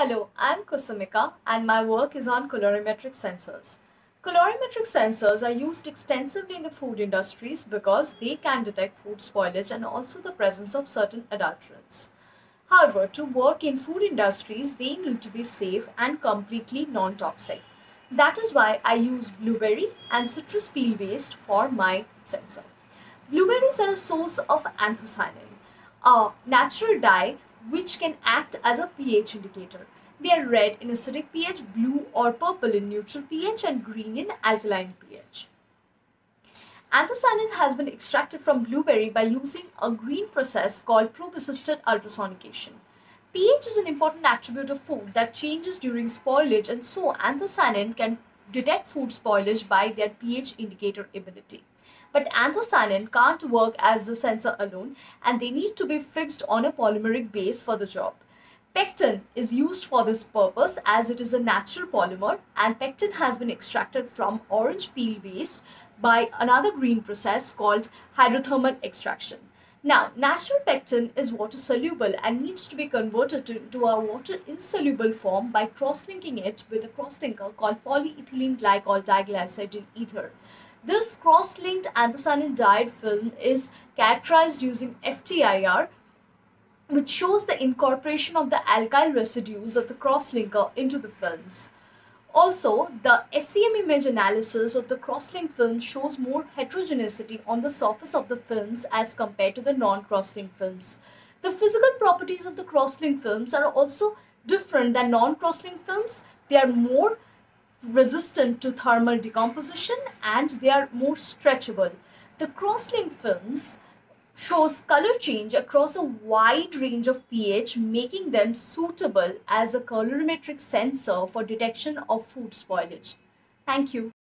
Hello, I'm Kusumika and my work is on colorimetric sensors. Colorimetric sensors are used extensively in the food industries because they can detect food spoilage and also the presence of certain adulterants. However, to work in food industries, they need to be safe and completely non-toxic. That is why I use blueberry and citrus peel waste for my sensor. Blueberries are a source of anthocyanin, a natural dye which can act as a pH indicator. They are red in acidic pH, blue or purple in neutral pH, and green in alkaline pH. Anthocyanin has been extracted from blueberry by using a green process called probe-assisted ultrasonication. pH is an important attribute of food that changes during spoilage, and so anthocyanin can detect food spoilage by their pH indicator ability. But anthocyanin can't work as the sensor alone, and they need to be fixed on a polymeric base for the job. Pectin is used for this purpose as it is a natural polymer, and pectin has been extracted from orange peel waste by another green process called hydrothermal extraction. Now, natural pectin is water soluble and needs to be converted to a water insoluble form by cross-linking it with a cross-linker called polyethylene glycol diglycide ether. This cross-linked anthocyanin dyed film is characterized using FTIR, which shows the incorporation of the alkyl residues of the crosslinker into the films. Also, the SEM image analysis of the crosslink film shows more heterogeneity on the surface of the films as compared to the non-crosslink films. The physical properties of the crosslink films are also different than non-crosslink films. They are more resistant to thermal decomposition and they are more stretchable. The crosslink films shows color change across a wide range of pH, making them suitable as a colorimetric sensor for detection of food spoilage. Thank you.